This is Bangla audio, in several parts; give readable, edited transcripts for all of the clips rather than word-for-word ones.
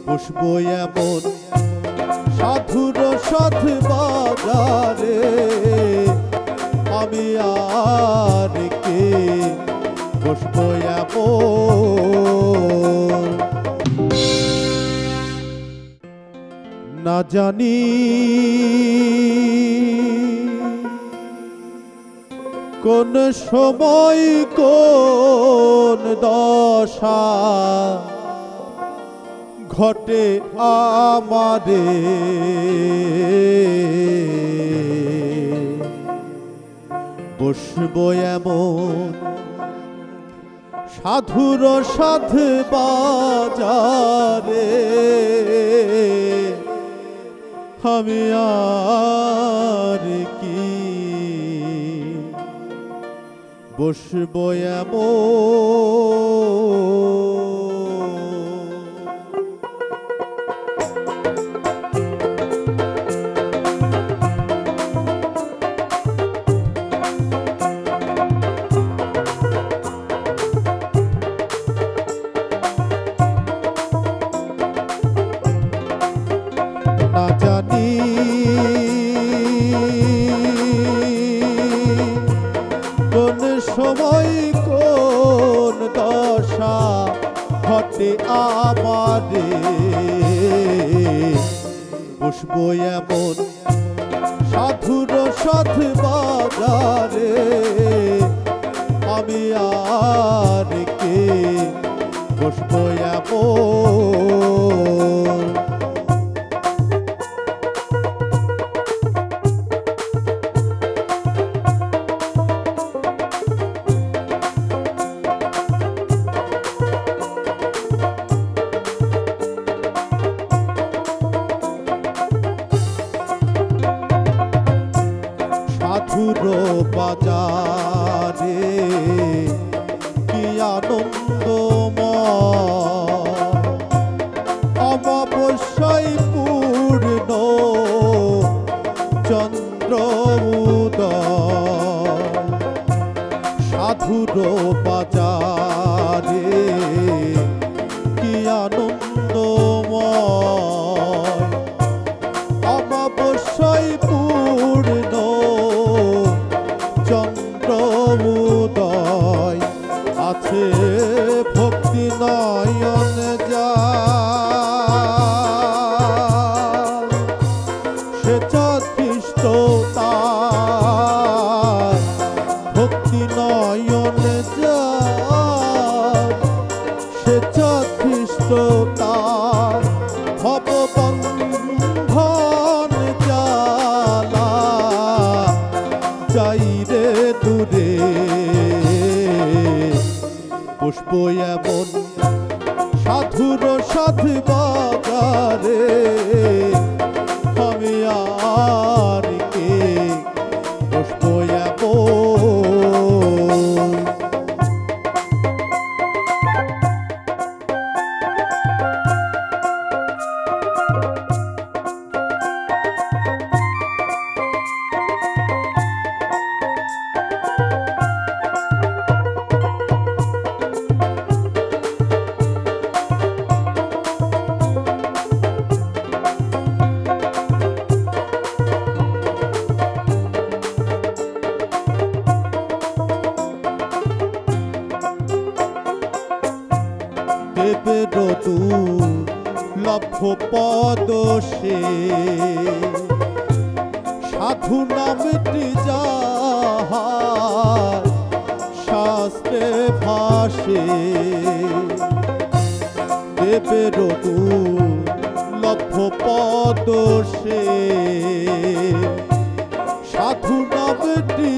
বসবো এমন সাধুর সাধ বাজারে আমি আর কে বসবো এমন না জানি কোন সময় কোন দশা ঘটে আমারে বসবো এমন সাধুর সাধ বাজারে আমি আর কি বসবো এমন না জানি কোন সময় কোন দশা ঘটে আমারে বসবো এমন সাধুর সাধ বাজারে আমি আর কে বসবো এমন সাধুর বাজারে কি আনন্দময় অমাবস্যায় পূর্ণ চন্দ্র উদয় সাধুর বাজারে কি আনন্দময় অমাবস্যায় পূর্ণ চন্দ্র উদয় আছে ভক্তি নয়ন যায় সে যথেষ্ট তার ভক্তি নয়ন যায় সে যথেষ্ট তার ভববন্ধন জ্বালা যাই রে দূরে বসবো এমন সাধুর সাধ বাজারে আমি আর কে বসবো এমন দেবের দুর্লভ পদ সে সাধু নামটি যাহার শাস্ত্রে ভাসে দেবের দুর্লভ পদ সে সাধু নামটি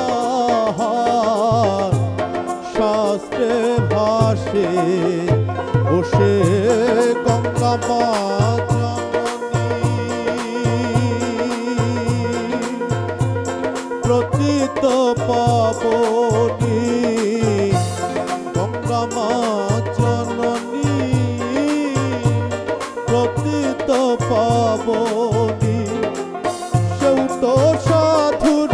যাহার শাস্ত্রে ভাসে বসে গঙ্গা মা প্রতীত পাবনী গঙ্গা মা জননী প্রতীত পাবনী সেও তো সাধুর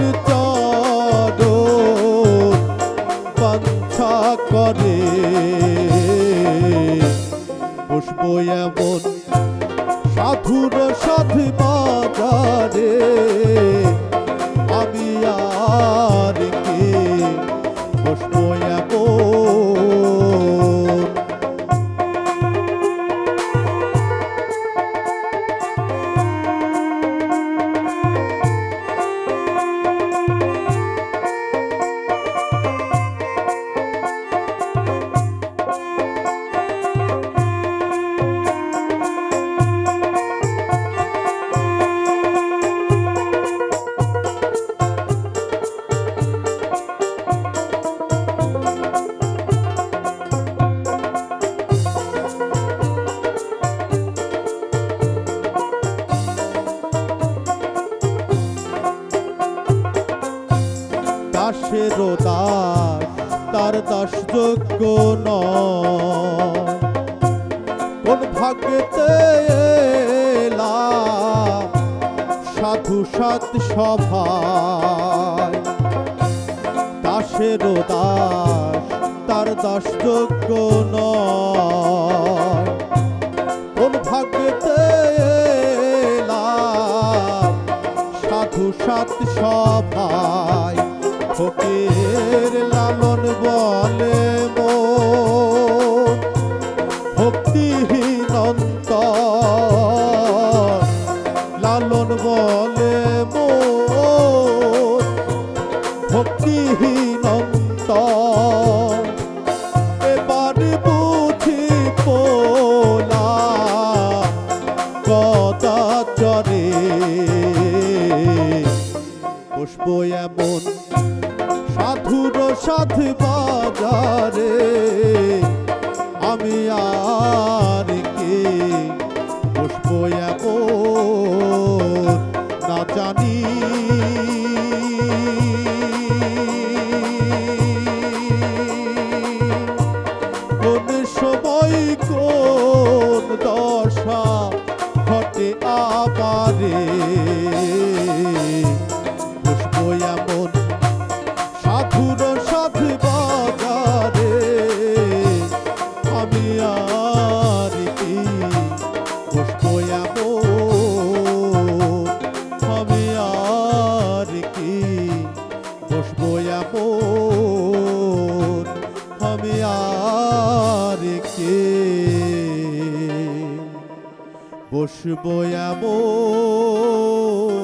চরণ বাঞ্ছা করে বসবো এমন সাধুর সাধু বাজারে আমি আর কি বসবো এমন। দাসেরও দাস তার দাসযোগ্য নয়, কোন ভাগ্যেতে এলাম সাধু সাত সভায়। দাসেরও দাস তার দাসযোগ্য নয়, কোন ভাগ্যেতে এলাম সাধু সাত সভায়। ফকির লালন বলে মন ভক্তিহীন অন্তর, লালন বলে মন ভক্তিহীন অন্তর। এবার বুঝি পোলাম গদাচরে বসবো এমন। সাধুর সাধু বাজারে আমি আর কি বসবো এমন না জানি। কোন সময় কোন দশা ঘটে আমারে বসবো এমন। সাধুর সাধু বাজারে আমি আর কি বসবো এমন, আমি আর কি বসবো এমন, আমি আর কি বসবো এমন।